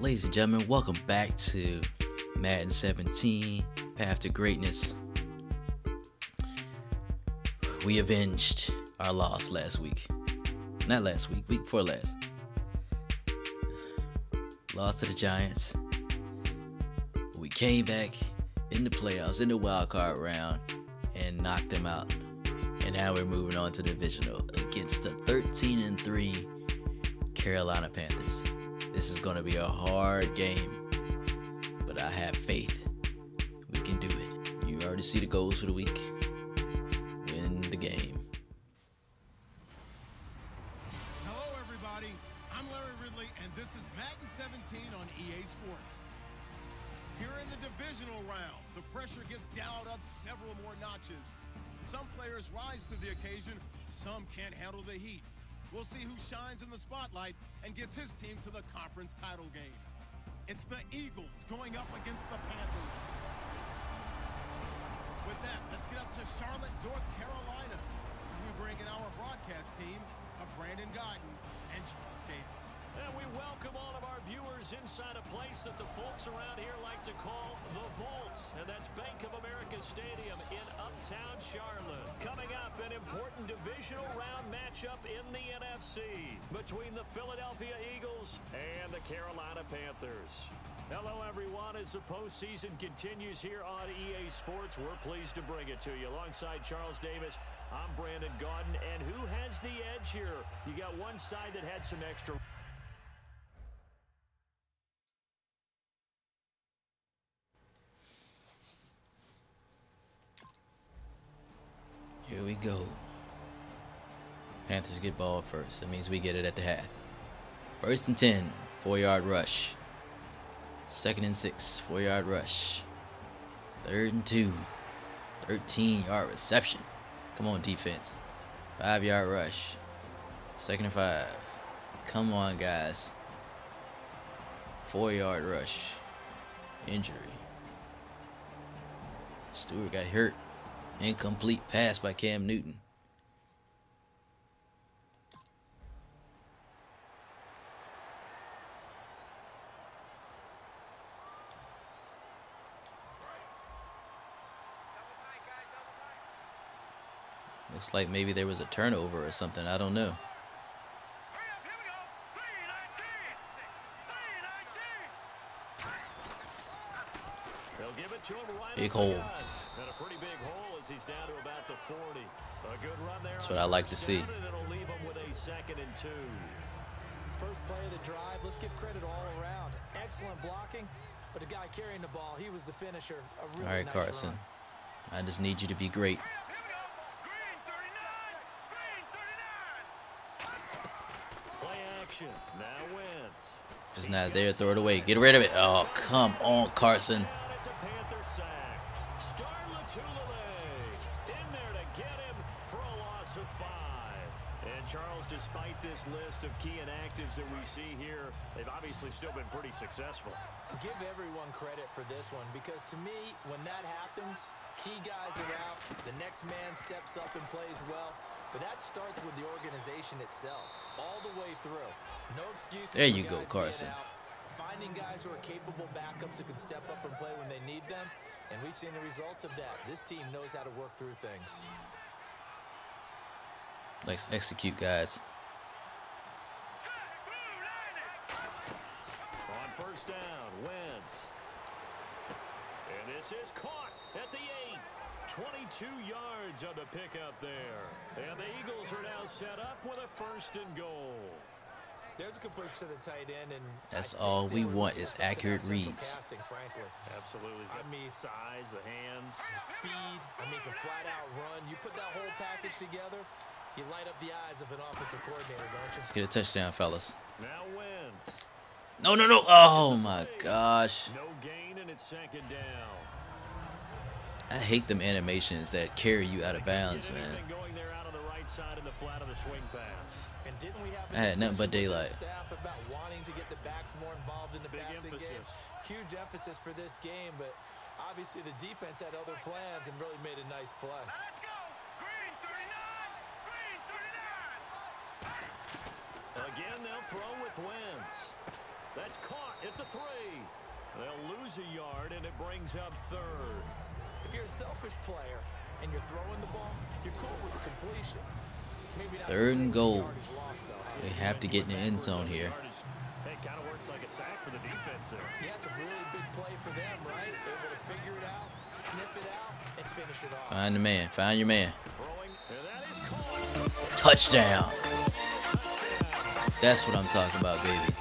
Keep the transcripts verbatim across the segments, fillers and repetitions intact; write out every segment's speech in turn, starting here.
Ladies and gentlemen, welcome back to Madden seventeen, Path to Greatness. We avenged our loss last week. Not last week, week before last. Lost to the Giants. We came back in the playoffs, in the wild card round, and knocked them out. And now we're moving on to the divisional against the thirteen and three Carolina Panthers. This is going to be a hard game, but I have faith we can do it. You already see the goals for the week. Win the game. Hello, everybody. I'm Larry Ridley, and this is Madden seventeen on E A Sports. Here in the divisional round, the pressure gets dialed up several more notches. Some players rise to the occasion, some can't handle the heat. We'll see who shines in the spotlight and gets his team to the conference title game. It's the Eagles going up against the Panthers. With that, let's get up to Charlotte, North Carolina, as we bring in our broadcast team of Brandon Gaudin and Charles Davis. And we welcome all of our viewers inside a place that the folks around here like to call the Vault. And that's Bank of America Stadium in Uptown Charlotte. Coming up, an important divisional round matchup in the N F C between the Philadelphia Eagles and the Carolina Panthers. Hello, everyone. As the postseason continues here on E A Sports, we're pleased to bring it to you. Alongside Charles Davis, I'm Brandon Gaudin. And who has the edge here? You got one side that had some extra... Here we go. Panthers get ball first. That means we get it at the half. First and ten, four-yard rush. Second and six, four-yard rush. Third and two, thirteen-yard reception. Come on, defense. Five-yard rush. Second and five. Come on, guys. Four-yard rush. Injury. Stewart got hurt. Incomplete pass by Cam Newton. Looks like maybe there was a turnover or something. I don't know. Big hole. And a pretty big hole as he's down to about the forty. A good run there. That's what I like to see. It'll leave him with a second and two. First play of the drive. Let's give credit all around. Excellent blocking, but the guy carrying the ball, he was the finisher. A really All right, nice Carson. run. I just need you to be great. Play action. Now Wentz. If it's not there, throw it away. Get rid of it. Oh, come on, Carson. It's a Panther sack. Star Lotulelei in there to get him for a loss of five. And Charles, despite this list of key inactives that we see here, they've obviously still been pretty successful. Give everyone credit for this one, because to me, when that happens, key guys are out, the next man steps up and plays well, but that starts with the organization itself, all the way through. No excuses. There you for go, guys Carson. being out. Finding guys who are capable backups who can step up and play when they need them, and we've seen the results of that. This team knows how to work through things. Let's execute, guys. On first down, Wentz. And this is caught at the eight. twenty-two yards on the pickup there. And the Eagles are now set up with a first and goal. There's a completion to the tight end, and That's I all think we they were want looking is at something accurate outside from reads. Casting, frankly. Absolutely. I mean, size, the hands. speed, I mean, can flat out run. You put that whole package together, you light up the eyes of an offensive coordinator, don't you? Let's get a touchdown, fellas. Now Wentz. No, no, no. Oh, my gosh. No gain, and it's second down. I hate them animations that carry you out of bounds, Get man. anything going there out on the right side in the flat of the swing pass. And didn't we have a I had nothing but discussion with daylight. the staff about wanting to get the backs more involved in the Big passing game? emphasis. Huge emphasis for this game, but obviously the defense had other plans and really made a nice play. Let's go. Green thirty-nine. Green thirty-nine. Again, they'll throw with Wentz. That's caught at the three. They'll lose a yard, and it brings up third. If you're a selfish player and you're throwing the ball, you're cool with the completion. Maybe not Third and goal. yardage lost, though. We have to get in the end zone here. Hey, kind of works like a sack for the defense there. Yeah, it's a really big play for them, right? Able to figure it out, sniff it out, and finish it off. Find the man. Find your man. Throwing, and that is caught. Touchdown. That's what I'm talking about, baby.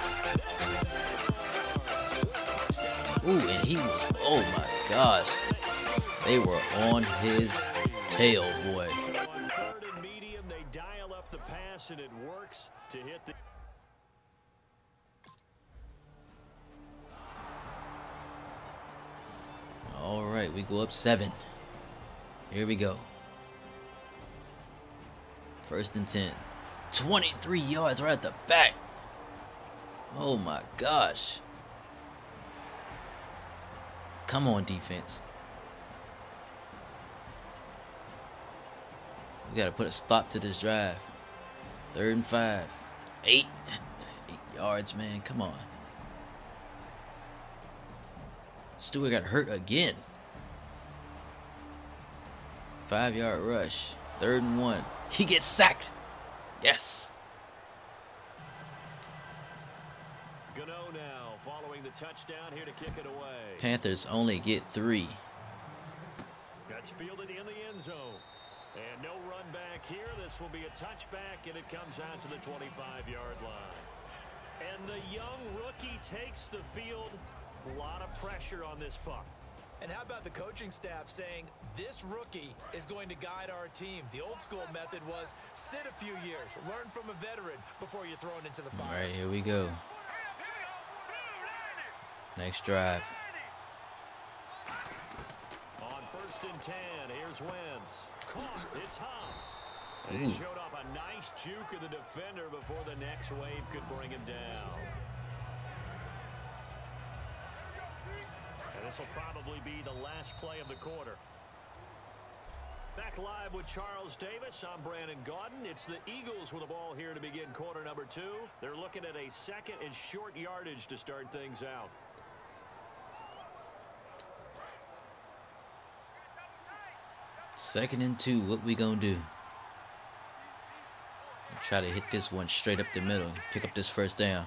Ooh, and he was, oh my gosh. They were on his tail, boy. So on third and medium, they dial up the pass, and it works to hit the... All right, we go up seven. Here we go. First and ten. twenty-three yards right at the back. Oh my gosh. Come on, defense. We got to put a stop to this drive. Third and five. Eight. Eight yards, man. Come on. Stewart got hurt again. Five yard rush. Third and one. He gets sacked. Yes. Gano now following the touchdown here to kick it away. Panthers only get three. That's fielded in the end zone. And no run back here. This will be a touchback, and it comes out to the twenty-five yard line. And the young rookie takes the field. A lot of pressure on this puck. And how about the coaching staff saying this rookie is going to guide our team? The old school method was sit a few years, learn from a veteran before you're thrown into the fire. All right, here we go. Next drive. On first and ten, here's Wentz. Caught. It's Huff. Ooh. And he showed off a nice juke of the defender before the next wave could bring him down. And this will probably be the last play of the quarter. Back live with Charles Davis. I'm Brandon Gaudin. It's the Eagles with the ball here to begin quarter number two. They're looking at a second and short yardage to start things out. Second and two. What we gonna do? Try to hit this one straight up the middle. Pick up this first down.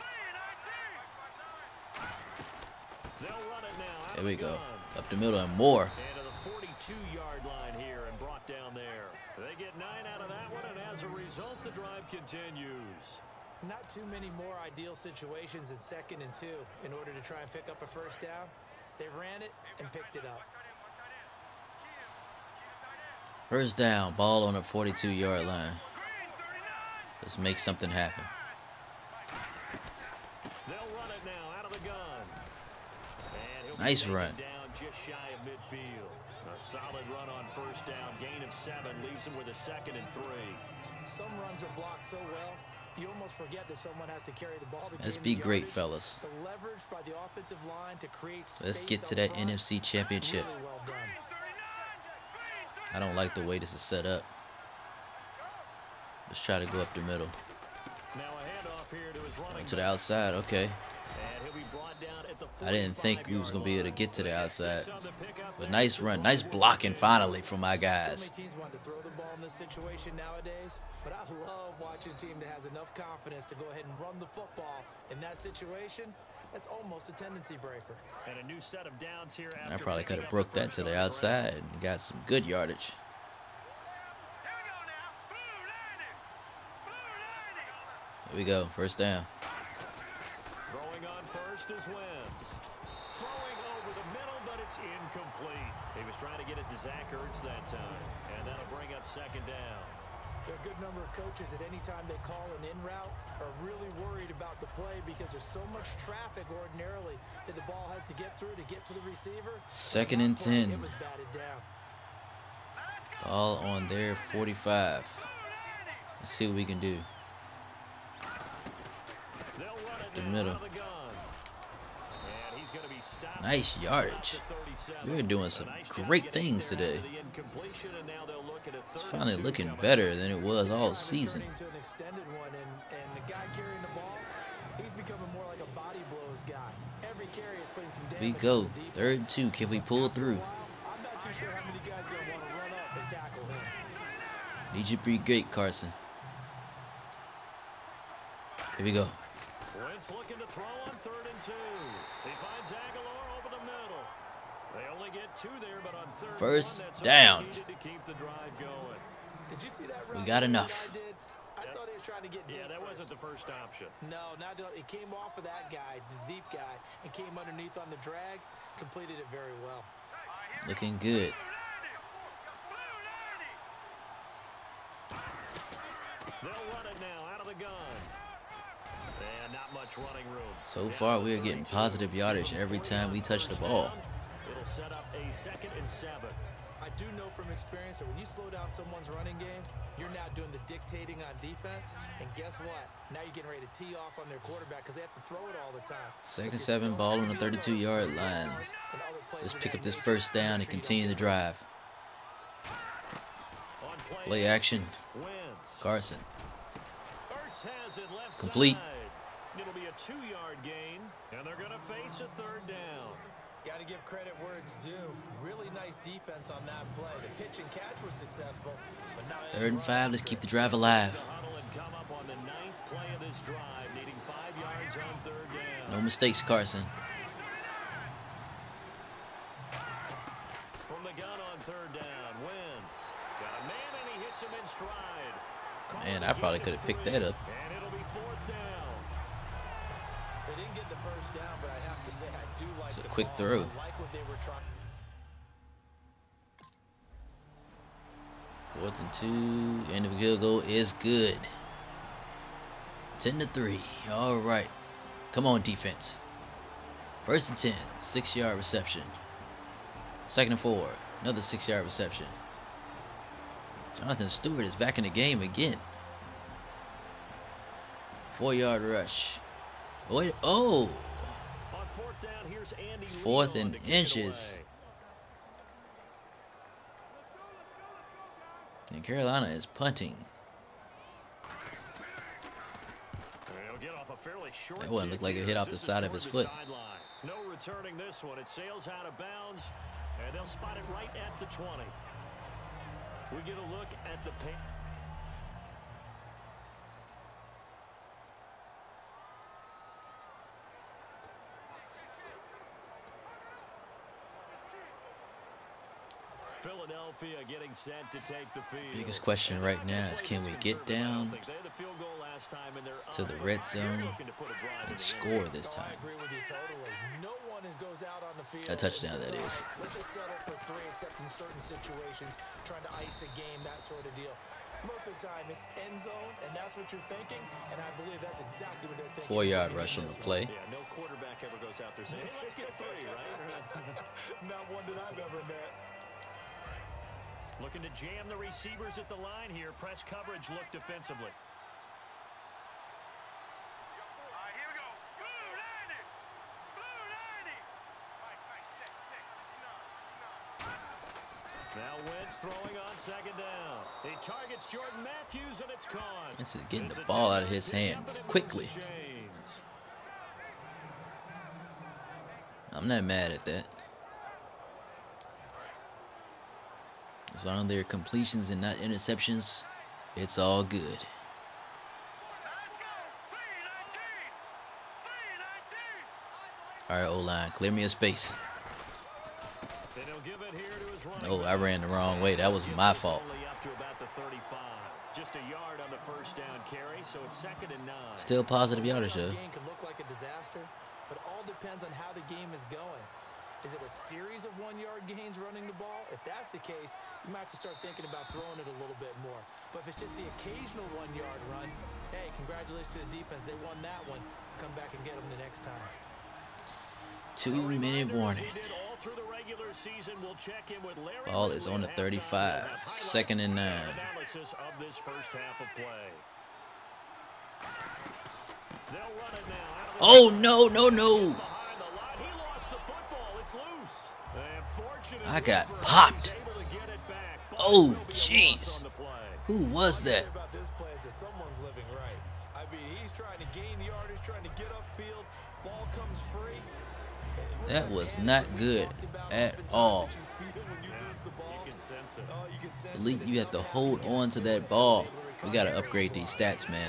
They'll run it now. There we go. Up the middle and more. And to the forty-two yard line here and brought down there. They get nine out of that one, and as a result, the drive continues. Not too many more ideal situations in second and two in order to try and pick up a first down. They ran it and picked it up. First down. Ball on the forty-two yard line. Let's make something happen. They'll run it now out of the gun. And he'll Nice be taken run. Down just shy of midfield. A solid run on first down. Gain of seven leaves him with a second and three. Some runs are blocked so well, you almost forget that someone has to carry the ball to Let's gain be the great, yardage. fellas. The leverage by the offensive line to create Let's space get to up that front, N F C Championship. really well done. I don't like the way this is set up. Let's try to go up the middle. Now a handoff here to his running To the back. outside. Okay. And he'll be brought down at the I didn't think we was going to be able to get to the forty-five outside. yard line. Six on the pickup But there. nice run. Nice blocking finally from my So guys. many teams want to throw the ball in this situation nowadays, but I love watching a team that has enough confidence to go ahead and run the football in that situation. That's almost a tendency breaker. And a new set of downs here And I after probably picking could have up broke the that first to the on ground. outside and got some good yardage. Here we go. First down. Throwing on first is Wentz. Throwing over the middle, but it's incomplete. He was trying to get it to Zach Ertz that time, and that'll bring up second down. There are a good number of coaches that anytime they call an in route are really worried about the play because there's so much traffic ordinarily that the ball has to get through to get to the receiver. Second At and that point, ten. It was batted down. Ball on their forty-five. Let's see what we can do. They'll run it The now middle. out of the gun. And he's gonna be stopped Nice yardage. at thirty-seven. We're doing some A nice job great getting things there today. after the incompletion, and now they'll look at a It's third finally and two looking coming. better than it was all Drive is season. turning to an extended one, and, and the guy carrying the ball He's becoming more like a body blows guy. Every carry is putting some damage. We go. on the defense. Third and two. Can we pull After a through? while, I'm not too sure how many guys are going to want to run up and tackle him. Need you to be great, Carson. Here we go. Wentz looking to throw on third and two. He finds Aguilar over the middle. They only get two there, but on third First one, that's down. all they needed to keep the drive going. Did you see that? We route got that enough. guy did? I thought he was trying to get deep Yeah, that first. wasn't the first option. No, not at all. It came off of that guy, the deep guy, and came underneath on the drag. Completed it very well. Looking good. They'll run it now out of the gun. And not much running room. So far, we are getting positive yardage every time we touch the ball. It'll set up a second and seven. I do know from experience that when you slow down someone's running game, you're now doing the dictating on defense. And guess what? Now you're getting ready to tee off on their quarterback because they have to throw it all the time. Second seven, ball on the thirty-two yard line. Let's pick up this first down and continue the drive. On Play action. Wentz. Carson. Ertz has it left Complete. side. It'll be a two-yard gain, and they're going to face a third down. Got to give credit where it's due. Really nice defense on that play. The pitch and catch was successful. But now Third and five. Let's keep the drive alive. The huddle and come up on the ninth play of this drive, needing five yards on third down. No mistakes, Carson. From the gun on third down, Wentz got a man and he hits him in stride. Man, I probably could have picked that up. And it'll be fourth down. they didn't get the first down, but I have to say I do like It's a the quick call. throw. I like what they were trying. Fourth and two. End of the field goal is good. ten to three. All right. Come on, defense. First and ten. Six yard reception. Second and four. Another six yard reception. Jonathan Stewart is back in the game again. Four yard rush. Wait. Oh. On fourth down, here's Andy Fourth Leon and to kick it inches. away. And Carolina is punting. He'll get off a fairly short That one looked kick like it here hit as off the this is side of toward his the foot. sideline. No returning this one. It sails out of bounds, and they'll spot it right at the twenty. We get a look at the pay. Philadelphia getting set to take the field. Biggest question right now is, can we get down to the red zone and score this I time? agree with you totally. No one is goes out on the field. A touchdown, that is. Let's just settle for three, except in certain situations, trying to ice a game, that sort of deal. Most of the time, it's end zone, and that's what you're thinking, and I believe that's exactly what they're thinking. Four yard rush on the play. Yeah, no quarterback ever goes out there saying, hey, let's get three, right? Not one that I've ever met. Looking to jam the receivers at the line here. Press coverage look defensively. All right, here we go. Blue ninety. Blue ninety. All right, all right, check, check. fifty-nine, fifty-nine. Now Wentz throwing on second down. He targets Jordan Matthews, and it's gone. This is getting It's the a ball out of ten-yard his pickup, hand and it moves quickly. to James. I'm not mad at that. As long as they're completions and not interceptions, it's all good. Let's go. three nineteen. three nineteen. All right, O-line, clear me a space. And he'll give it here to his running Oh, I back. ran the wrong way. That was my fault. Only up to about the thirty-five. Just a yard on the first down carry, so it's second and nine. Still positive yardage, though. The game can look like a disaster, but all depends on how the game is going. Is it a series of one-yard gains running the ball? If that's the case, you might have to start thinking about throwing it a little bit more. But if it's just the occasional one-yard run, hey, congratulations to the defense. They won that one. Come back and get them the next time. Two-minute warning. Ball is on the thirty-five. Second and nine. Analysis of this first half of play. They'll run it now out of the Oh, no, no, no. behind the line. He lost the football. It's loose. And fortunately I got for him, popped. he's able to get it back. Ball Oh, will be a loss jeez. on the play. Who was that? About this play is that someone's living right. I mean, he's trying to gain yardage, trying to get That was not good at all. Elite, you have to hold on to that ball. We got to upgrade these stats, man.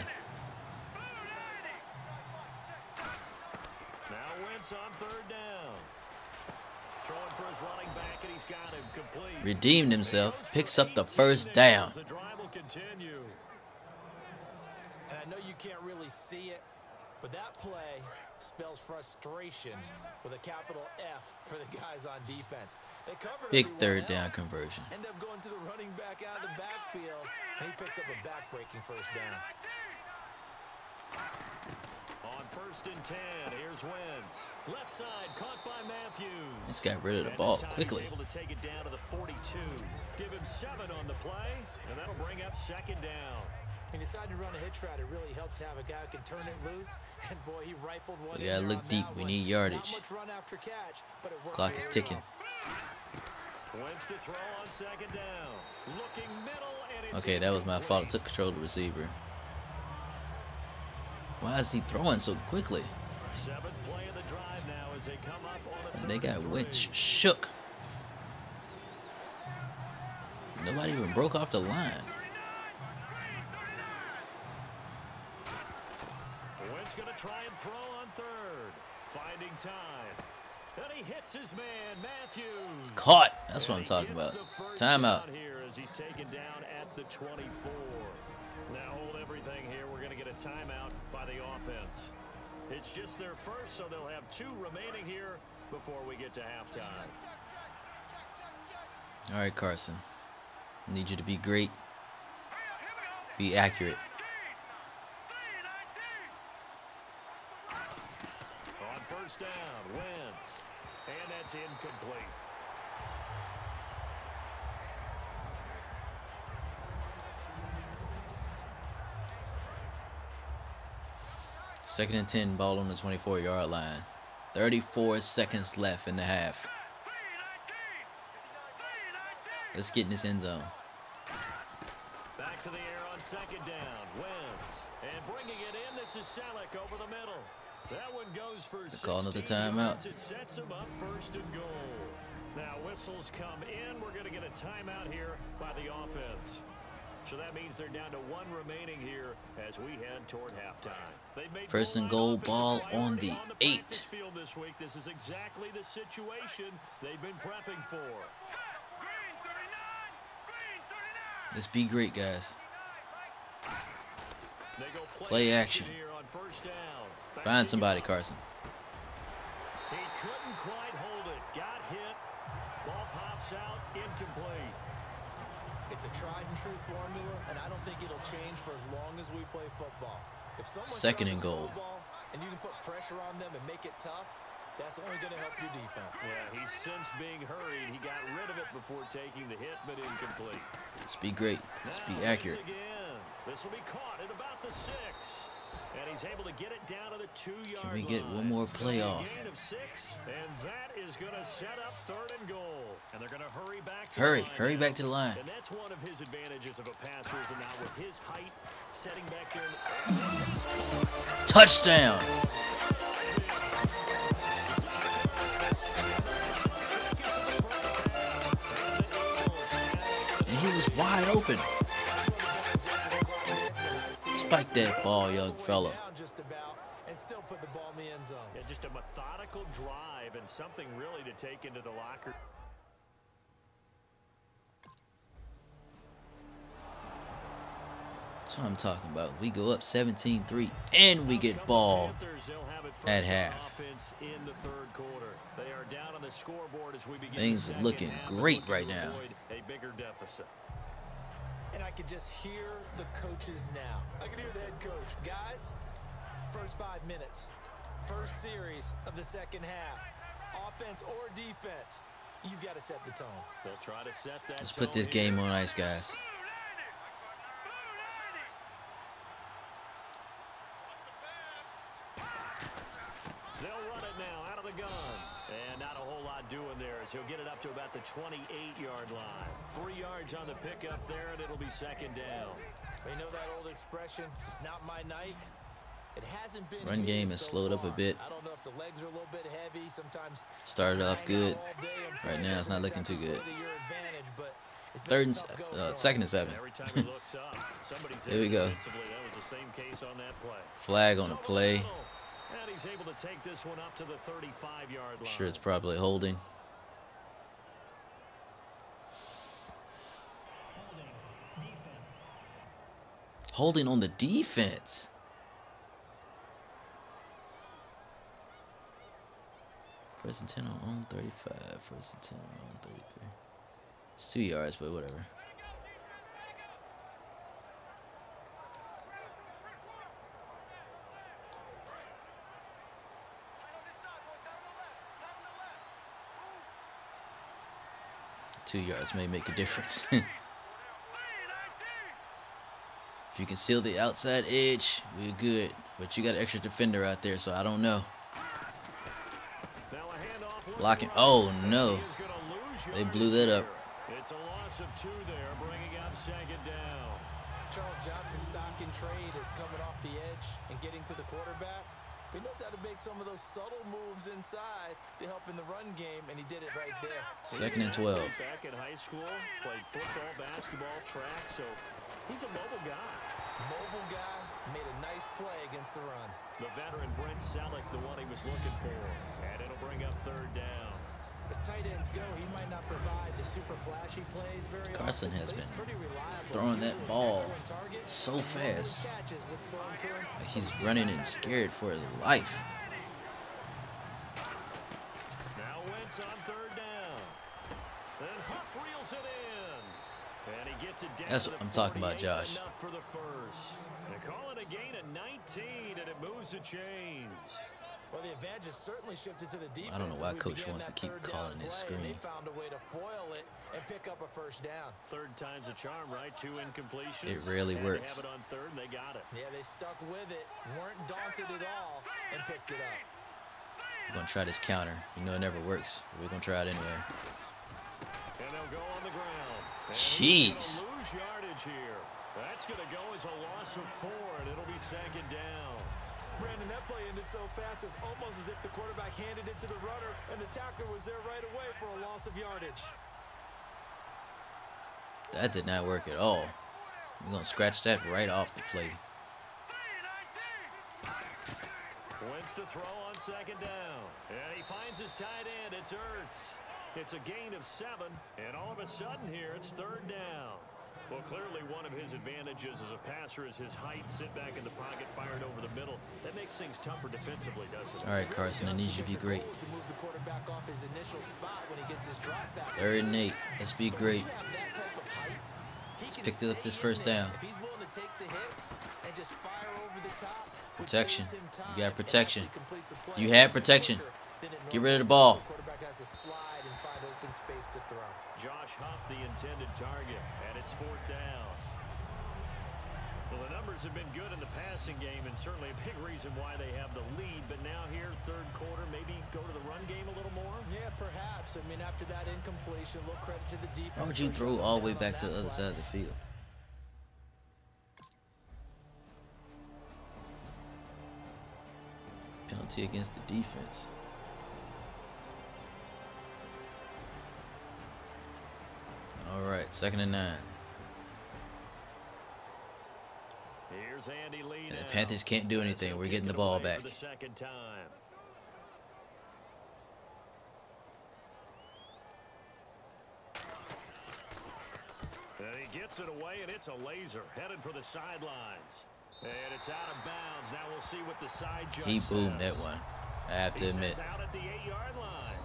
Now Wentz on third down. Throwing for his running back, and he's got him complete. Redeemed himself, picks up the first down. The drive will continue. And I know you can't really see it, but that play spells frustration with a capital F for the guys on defense. They covered Big everyone third down else, conversion. end up going to the running back out of the backfield, and he picks up a back-breaking first down. On first and ten, here's Wentz. Left side caught by Matthews. Just got rid of the And ball this time quickly. He's able to take it down to the forty-two. Give him seven on the play, and that'll bring up second down. He decided to run a hitch route. It really helps to have a guy who can turn it loose. And boy, he rifled one. We gotta in there look on deep. that We one. need Not yardage. much run after catch, but it worked. Clock is ticking. Wentz to throw on second down. Looking middle, and it's Okay, that was my fault. I took control of the receiver. Why is he throwing so quickly? seventh play of the drive now as they come up on a And they third got and Wentz three. shook. Nobody even broke off the line. Wentz going to try and throw on third. Finding time. And he hits his man, Matthews. Caught. That's what I'm And he talking gets about. the first Timeout. down here as he's taken down at the twenty-four. Now hold everything here. We're going to get a timeout by the offense. It's just their first, so they'll have two remaining here before we get to halftime. All right, Carson. I need you to be great. Be accurate. On first down, Wentz. And that's incomplete. Second and ten, ball on the twenty-four yard line. thirty-four seconds left in the half. Let's get in this end zone. Back to the air on second down. Wentz. And bringing it in, this is Selleck over the middle. That one goes for call another sixteen timeout. yards. It sets him up first and goal. Now whistles come in. We're going to get a timeout here by the offense. So that means they're down to one remaining here as we head toward halftime. They've made First and goal line goal, ball offensive on priority the on the eight. practice field this week. This is exactly the situation they've been prepping for. Let's be great, guys. They go play, Play action. here on first down. Back Find to somebody, Young. Carson. He couldn't quite hold it. Got hit. Ball pops out. Incomplete. It's a tried and true formula, and I don't think it'll change for as long as we play football. If someone's Second trying and to goal. throw the ball and you can put pressure on them and make it tough, that's only going to help your defense. Yeah, he's since being hurried. He got rid of it before taking the hit, but incomplete. Let's be great. Let's be Now, accurate. once again. This will be caught at about the six. And he's able to get it down to the two-yard Can we get line. one more play A off? gain of six, and that is going to set up third and goal. And they're going to hurry back to Hurry, the line hurry now. back to the line. And that's one of his advantages of a passer is now with his height, setting back there. Touchdown. And he was wide open. Spike that ball, young fella. Down just about, and still put the ball in the end zone. Yeah, just a methodical drive and something really to take into the locker. That's what I'm talking about. We go up seventeen three, and we get ball at half. In the third quarter. They are down on the scoreboard as we begin Things the are second looking half, great looking right to now. avoid a bigger deficit. And I could just hear the coaches now. I can hear the head coach. Guys, first five minutes, first series of the second half, offense or defense, you've got to set the tone. They'll try to set that. Let's put tone this here. game on ice, guys. They'll run it now out of the gun. And not a whole lot doing there as he'll get it up to about the twenty-eight yard line. Three yards on the pickup there, and it'll be second down. You know that old expression, it's not my night. It hasn't been Run game is so slowed up a far. bit. I don't know if the legs are a little bit heavy. Sometimes Started off hang good. out all day and play Right now, it's doesn't not looking too exactly good. play to your advantage, but it's been Third a and s- tough go uh, for him. second and seven. Every time he looks up, somebody's Here we go. defensively. That was the same case on that play. Flag on the So play. middle, and he's able to take this one up to the thirty-five yard line. Sure, it's probably holding. Holding on the defense. First and ten on own thirty-five. First and ten on own thirty-three. It's two yards, but whatever. Two yards may make a difference. If you can seal the outside edge, we're good. But you got an extra defender out there, so I don't know. Now a handoff with Blocking. the Oh, right. no. He is gonna lose They yardage blew that up. here. It's a loss of two there, bringing up second down. Charles Johnson's stock in trade is coming off the edge and getting to the quarterback. He knows how to make some of those subtle moves inside to help in the run game, and he did it right there. Second and He was an twelve. athlete Back in high school, played football, basketball, track, so he's a mobile guy. Mobile guy, made a nice play against the run. The veteran Brent Selleck, the one he was looking for, and it'll bring up third down. As tight ends go, he might not provide the super flashy plays very Carson often, has but he's been pretty reliable. throwing that Usually an ball excellent target, so and one of those fast. catches, what's thrown to him, Like he's running and scared for his life. Now Wentz on third down. And Huff reels it in. And he gets it down That's to what the I'm talking about, forty-eight, Josh. Enough for the first. They call it a gain of nineteen, and it moves the chains. well, the advantage has certainly shifted to the defense. I don't know as why we Coach begin wants to that keep third down calling this play, and screen. They found a way to foil it and pick up a first down. Third time's a charm, right? Two incompletions. It rarely Had to works. have it on third, and they got it. Yeah, they stuck with it, weren't daunted at all, and picked it up. We're going to try this counter. You know it never works. But we're going to try it anyway. And they'll go on the ground. And Jeez. he's gonna lose yardage here. That's going to go as a loss of four, and it'll be second down. Brandon, that play ended so fast, it's almost as if the quarterback handed it to the runner, and the tackler was there right away for a loss of yardage. That did not work at all. We're going to scratch that right off the play. Wentz to throw on second down. And he finds his tight end. It's Ertz. It's a gain of seven. And all of a sudden here, it's third down. Well, clearly one of his advantages as a passer is his height. Sit back in the pocket, fired over the middle. That makes things tougher defensively, doesn't it? All right, Carson, I need you to be great. To move the quarterback off his initial spot when he gets his drop back. Third and eight. Let's be But when great. you have that type of height, he can pick up stay this in first there. down. If he's willing to take the hits and just fire over the top, which Protection. saves him time You got and protection. actually completes a play You a had little bit protection. quicker than it Get rid of the normally ball. would. The quarterback has to slide and find open space to throw. Josh Huff, the intended target, and it's fourth down. Well, the numbers have been good in the passing game, and certainly a big reason why they have the lead. But now here, third quarter, maybe go to the run game a little more? Yeah, perhaps. I mean, after that incompletion, a little credit to the defense. Why would you for throw shutting all the way down on back to that the other play. side of the field? Penalty against the defense. All right, second and nine. Here's Andy Lee And the now. Panthers can't do anything. They'll We're kick getting the it ball away back. for the second time. And he gets it away, and it's a laser headed for the sidelines. And it's out of bounds. Now we'll see what the side judge He boomed says. that one. I have to He admit. says out at the eight-yard line.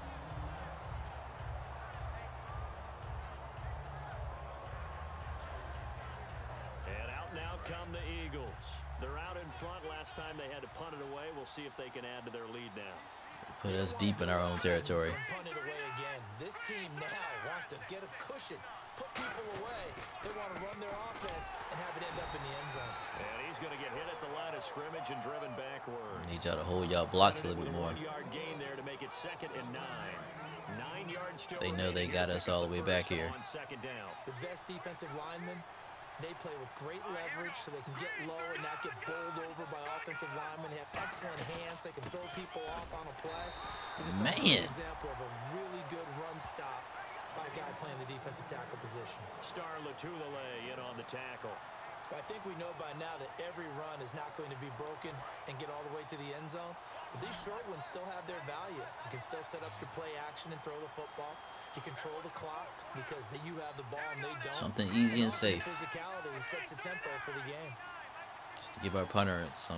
And out now come the Eagles. They're out in front. Last time they had to punt it away. We'll see if they can add to their lead now. Put us deep in our own territory. And punt it away again. This team now wants to get a cushion, put people away. They want to run their offense and have it end up in the end zone. And he's going to get hit at the line of scrimmage and driven backward. Need y'all to hold y'all blocks a little bit more. One-yard gain there to make it second and nine. Nine yards still They know they remaining. got us all the way back here. On second down. The best defensive lineman They play with great leverage so they can get low and not get bowled over by offensive linemen. They have excellent hands. They can throw people off on a play. It's Man. an example of a really good run stop by a guy playing the defensive tackle position. Star Latulele in on the tackle. I think we know by now that every run is not going to be broken and get all the way to the end zone. But these short ones still have their value. You can still set up your play action and throw the football. You control the clock because you have the ball and they don't. Something easy and safe. Physicality sets the tempo for the game. Just to give our punter some.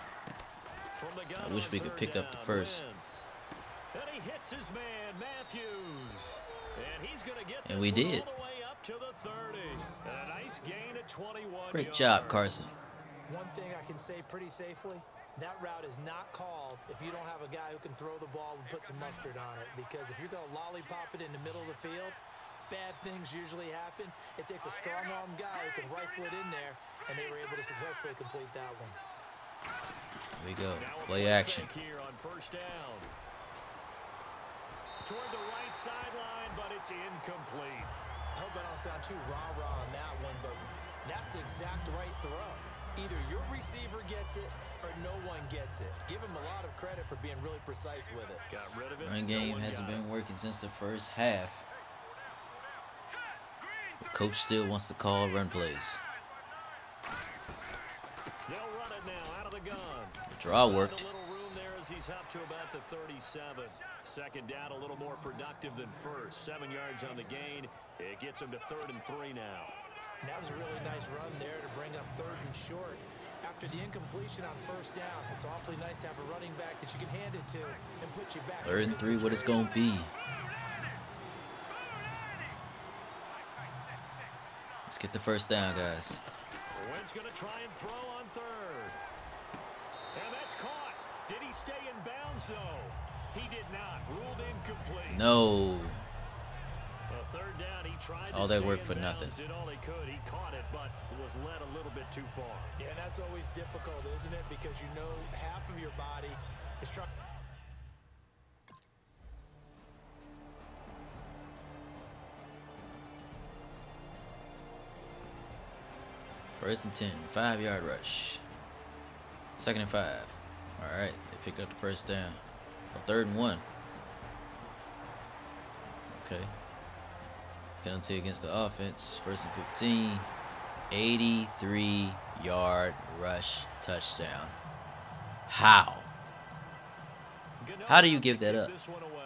I wish we could pick up the first. And he hits his man, Matthews. And he's going to get And we did. all the way up to the thirty. And a nice gain at twenty-one. Great yards. job, Carson. One thing I can say pretty safely, that route is not called if you don't have a guy who can throw the ball and put some mustard on it. Because if you're going to lollipop it in the middle of the field, bad things usually happen. It takes a strong-arm guy who can rifle it in there, and they were able to successfully complete that one. Here we go. Now a Play play action. fake here on first down. Toward the right sideline, but it's incomplete. I hope I don't sound too rah-rah on that one, but that's the exact right throw. Either your receiver gets it or no one gets it. Give him a lot of credit for being really precise with it. Got rid of it. Run No game one hasn't got been it. working since the first half. But coach still wants to call run plays. They'll run it now out of the gun. The draw Find worked. A little room there as he's up to about the thirty-seven. Second down, a little more productive than first. Seven yards on the gain. It gets him to third and three now. And that was a really nice run there to bring up third and short. After the incompletion on first down, it's awfully nice to have a running back that you can hand it to and put you back. Third and three, what it's going to be. Let's get the first down, guys. Wentz going to try and throw on third. And that's caught. Did he stay in bounds, though? He did not. Ruled incomplete. No. A third down, he tried All to that stay work in for bounds, nothing. Did all he could. He caught it, but was led a little bit too far. Yeah, and that's always difficult, isn't it? Because you know half of your body is trying. First and ten, five yard rush. Second and five. All right, they picked up the first down. Well, third and one. Okay. Penalty against the offense. First and fifteen. eighty-three yard rush touchdown. How? How do you give that up? This one away.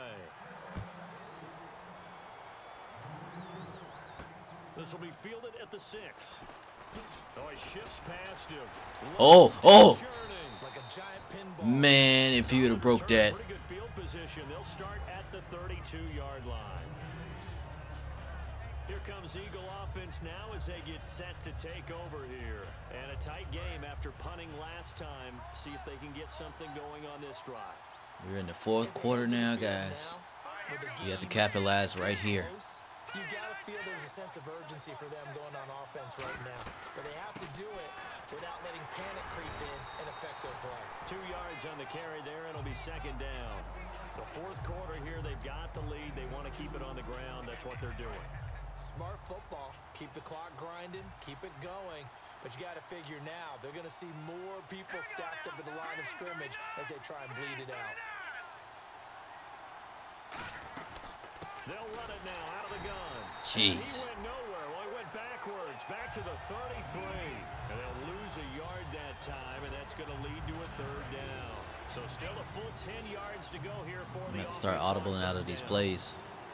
This will be fielded at the six. Oh, he shifts past him. Oh, oh. Like a giant pinball. Man, if you would have broke that. Pretty good field position. They'll start at the thirty-two yard line. Here comes Eagle offense now as they get set to take over here. And a tight game after punting last time. See if they can get something going on this drive. We're in the fourth quarter now, guys. You have to capitalize right here. You gotta feel there's a sense of urgency for them going on offense right now. But they have to do it without letting panic creep in and affect their play. Two yards on the carry there. It'll be second down. The fourth quarter here, they've got the lead. They want to keep it on the ground. That's what they're doing. Smart football. Keep the clock grinding. Keep it going. But you got to figure now, they're going to see more people stacked up at the line of scrimmage as they try and bleed it out. They'll run it now out of the gun. Jeez. He went nowhere. Well, he went backwards, back to the thirty-three. And they'll lose a yard that time, and that's going to lead to a third down. So still a full ten yards to go here for I'm the going to start offense on audibling out of third these down. plays.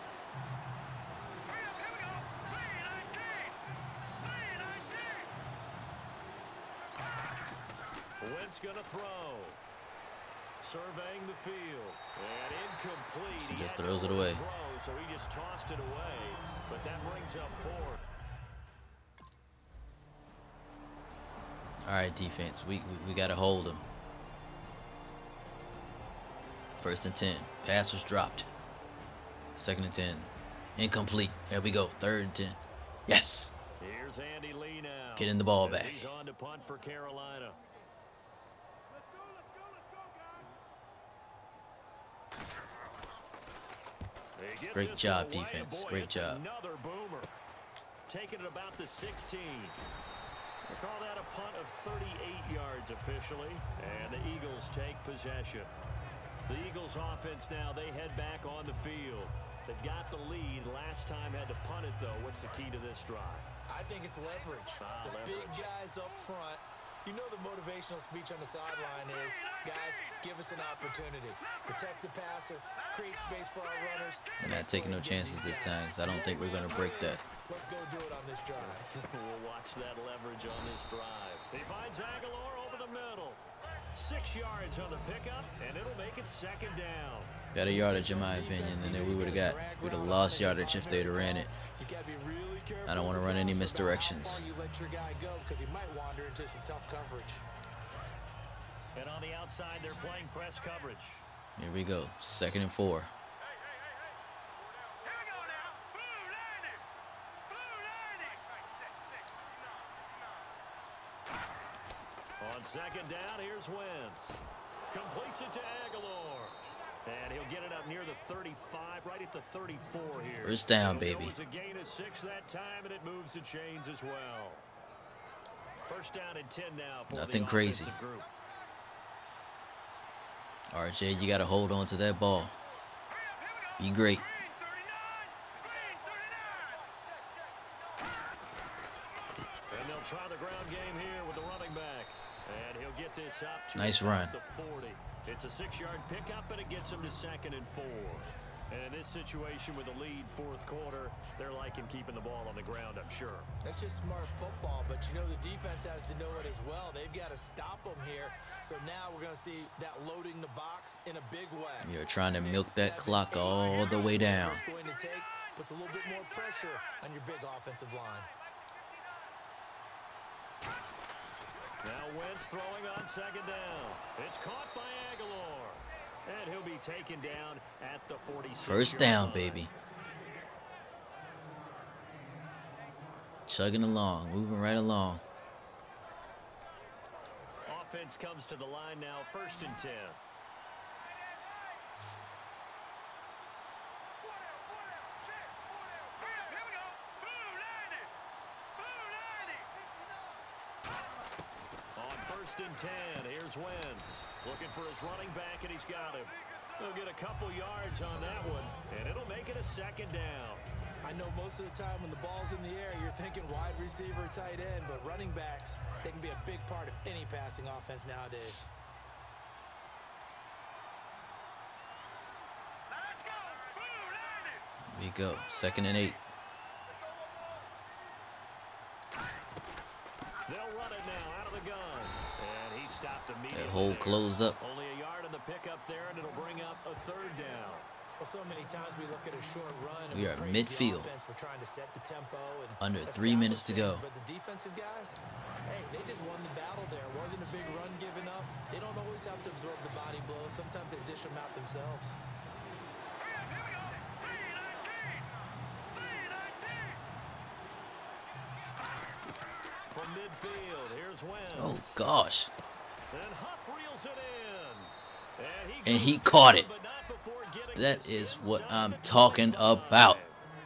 Wentz going to throw. Surveying the field. And incomplete. So He just had throws it nowhere away. to throw, so he just tossed it away. But that brings up four. All right, defense. We, we, we got to hold them. First and ten. Pass was dropped. Second and ten. Incomplete. There we go. Third and ten. Yes. Here's Andy Lee now. Getting the ball As back. He's on to punt for Carolina. He gets Great this job, one away, defense. and boy, Great it's job. Another boomer. taken at about the sixteen. They call that a punt of thirty-eight yards officially, and the Eagles take possession. The Eagles offense now, they head back on the field. They've got the lead. Last time had to punt it, though. What's the key to this drive? I think it's leverage. Ah, the leverage. big guys up front. You know the motivational speech on the sideline is, guys, give us an opportunity. Protect the passer, create space for our runners. We're not taking no chances this time, because I don't think we're going to break that. Let's go do it on this drive. We'll watch that leverage on this drive. He finds Aguilar over the middle. Six yards on the pickup, and it'll make it second down. Better yardage, in my opinion, than that we would have got. We'd have lost yardage if they'd have ran it. You gotta be really careful. I don't want to run any misdirections. You let your guy go because he might wander into some tough coverage. And on the outside, they're playing press coverage. Here we go. Second and four. Here we go now. Blue ninety. Blue ninety. On second down, here's Wentz. Completes it to Aguilar. And he'll get it up near the thirty-five, right at the thirty-four here. First down, It'll go baby. as a gain of six that time, and it moves the chains as well. First down and ten now for Nothing the crazy. offensive group. R J, you got to hold on to that ball. Be great. And they'll try the ground game here with the running back. And he'll get this up to Nice about run. the forty. It's a six-yard pickup, and it gets him to second and four. And in this situation with the lead fourth quarter, they're liking keeping the ball on the ground, I'm sure. That's just smart football, but you know the defense has to know it as well. They've got to stop them here. So now we're going to see that loading the box in a big way. You're trying to Six, milk that seven, clock eight. all the way down. It's going to take puts a little bit more pressure on your big offensive line. Now Wentz throwing on second down. It's caught by Aguilar. And he'll be taken down at the forty-six. First down, baby. Chugging along, moving right along. Offense comes to the line now, first and ten. Here we go. Blue ninety. Blue ninety. On first and ten, here's Wentz. Looking for his running back, and he's got him. He'll get a couple yards on that one, and it'll make it a second down. I know most of the time when the ball's in the air, you're thinking wide receiver, tight end, but running backs, they can be a big part of any passing offense nowadays. Let's go. Blue ninety. Here we go. Second and eight. They'll run it now out of the gun. And he stopped immediately. That hole there. closed up. Only a yard on the pickup there, and it'll bring up a third down. Well, so many times we look at a short run and We are praise the midfield. offense for trying to set the tempo and Under establish three minutes to things, go. But the defensive guys, hey, they just won the battle there. Wasn't a big run given up. They don't always have to absorb the body blows. Sometimes they dish them out themselves. Here we go. three nineteen. three nineteen. From midfield, here's Wentz. Oh, gosh. And Huff reels it in. And he, And he goes caught down, it. but not before getting That this is what inside I'm the talking twenty-five. about.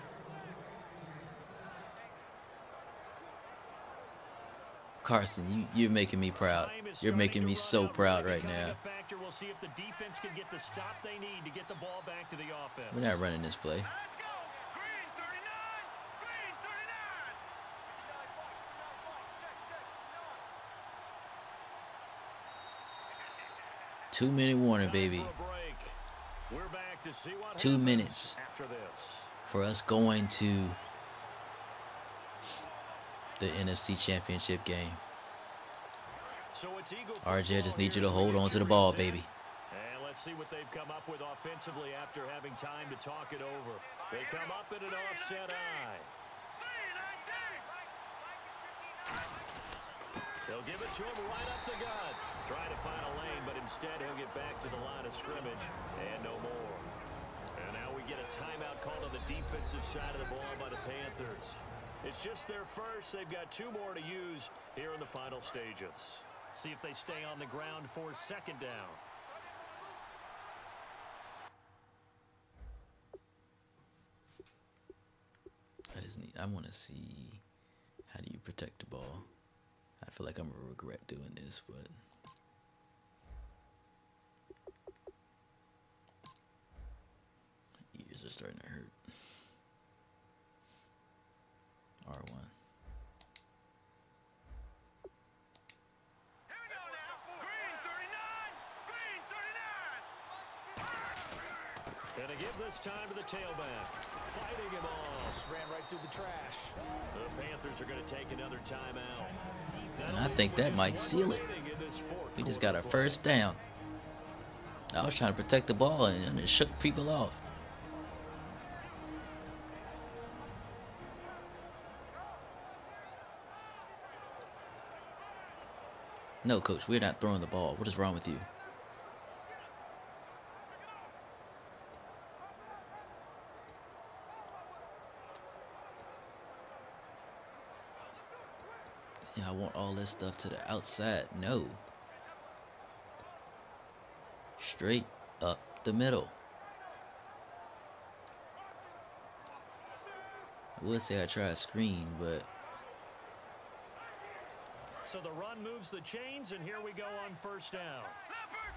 Carson, you, you're making me proud. Time is You're starting making to me run so out, proud really right becoming now. a factor. We'll see if the defense can get the stop they need to get the ball back to the offense. We're not running this play. Let's go. Green thirty-nine. Green thirty-nine. Two minute warning, Time baby. for a break. We're back to see what Two happens minutes. after this. For us going to the N F C Championship game. So it's Eagle R J, I just football need you here to as we hold get on to the you ball, reset. baby. And let's see what they've come up with offensively after having time to talk it over. They come up in an offset eye. three nineteen. They'll give it to him right up the gut. Trying to find a lane, but instead he'll get back to the line of scrimmage and no more. And now we get a timeout called on the defensive side of the ball by the Panthers. It's just their first. They've got two more to use here in the final stages. See if they stay on the ground for second down. I just need, I want to see protect the ball. I feel like I'm gonna regret doing this, but ears are starting to hurt. R one. Here we go now. Green thirty-nine. Green thirty-nine. And to give this time to the tailback. Fighting him off. Just ran right through the trash. The Panthers are going to take another timeout. And I think that might seal it. We just got our first down. I was trying to protect the ball and it shook people off. No, coach, we're not throwing the ball. What is wrong with you? Yeah, I want all this stuff to the outside. No. Straight up the middle. I would say I try a screen, but So the run moves the chains, and here we go on first down. Leopard.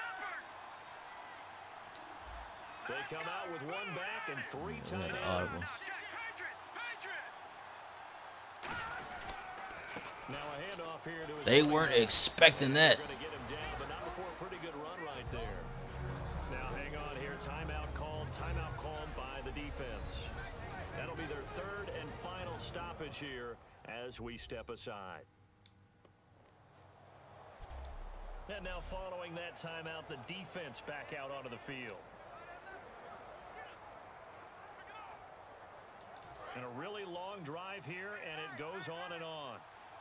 Leopard. They come out with one back and three we got tight an audible. ends. Patriot. Patriot. Now a handoff here to his They running weren't back. expecting that. They're going to get him down, but not before a pretty good run right there. Now hang on here. Timeout called. Timeout called by the defense. That'll be their third and final stoppage here as we step aside. And now following that timeout, the defense back out onto the field. And a really long drive here, and it goes on and on.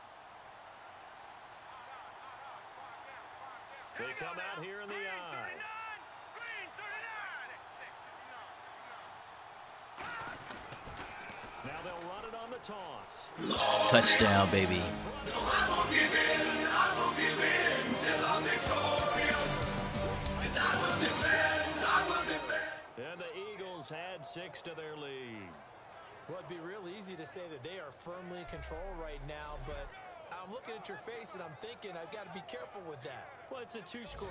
They come out here in the eye. Green thirty-nine. Now they'll run it on the toss. Touchdown, baby. And the Eagles had six to their lead. Well, it'd be real easy to say that they are firmly in control right now, but I'm looking at your face and I'm thinking I've got to be careful with that. Well, it's a two-score.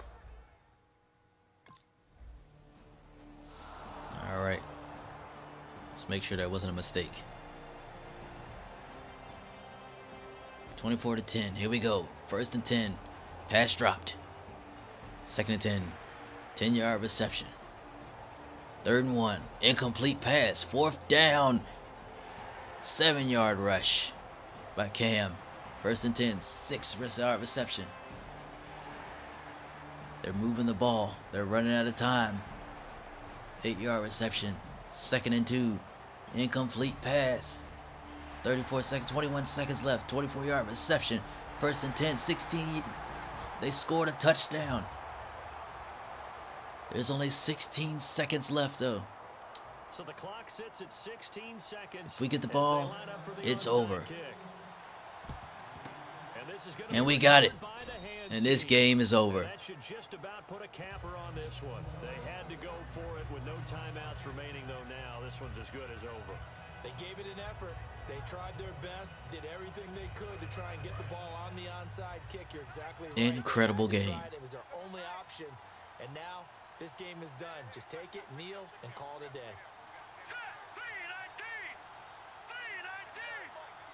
All right. Let's make sure that wasn't a mistake. twenty-four to ten. Here we go. First and ten. Pass dropped. Second and ten. ten yard reception. Third and one. Incomplete pass. Fourth down. seven yard rush by Cam. First and ten. six yard reception. They're moving the ball. They're running out of time. eight yard reception. Second and two. Incomplete pass. thirty-four seconds. twenty-one seconds left. twenty-four yard reception. First and ten. sixteen. They scored a touchdown. There's only sixteen seconds left, though. So the clock sits at sixteen seconds. If we get the as they ball, line up for the it's onside over. kick. And, this is gonna And be we got it. by the hands And this team. game is over. That should just about put a capper on this one. They had to go for it with no timeouts remaining, though. Now this one's as good as over. They gave it an effort. They tried their best, did everything they could to try and get the ball on the onside kick. You're exactly right. Incredible They game. tried. It was their only option. And now this game is done. Just take it, kneel, and call it a day. Set. three nineteen. three nineteen.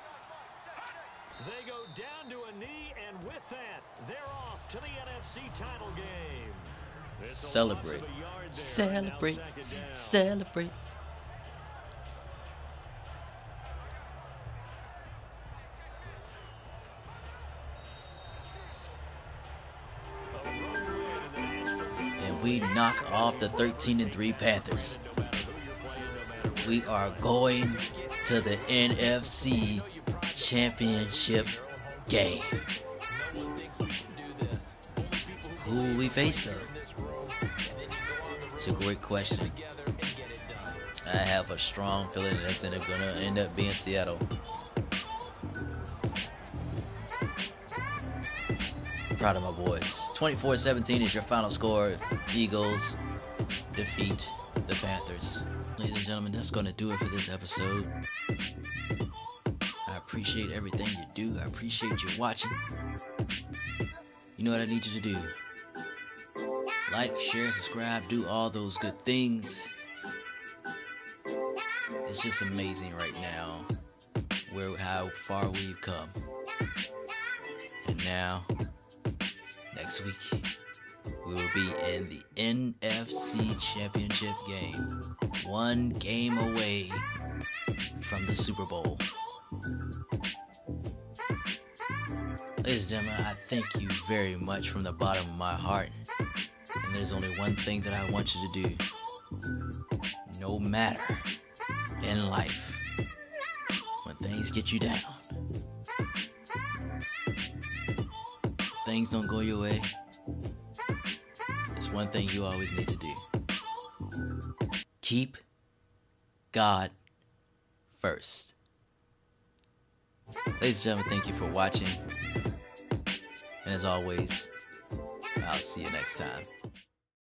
They go down to a knee, and with that, they're off to the N F C title game. It's a loss of Celebrate. a yard there. Celebrate. Now second down. Celebrate. A road win in the National Football And we knock off the thirteen and three Panthers. no matter who you're playing, no matter what. We are going to the N F C Championship game. Who will we face, though? It's a great question. I have a strong feeling that's going to end up being Seattle. Proud of my boys. twenty-four seventeen is your final score. Eagles defeat the Panthers. Ladies and gentlemen, that's going to do it for this episode. I appreciate everything you do. I appreciate you watching. You know what I need you to do? Like, share, subscribe, do all those good things. It's just amazing right now where how far we've come. And now, next week, we will be in the N F C Championship game. One game away from the Super Bowl. Ladies and gentlemen, I thank you very much from the bottom of my heart. And there's only one thing that I want you to do. No matter in life, when things get you down, things don't go your way, there's one thing you always need to do. Keep God first. Ladies and gentlemen, thank you for watching. And as always, I'll see you next time.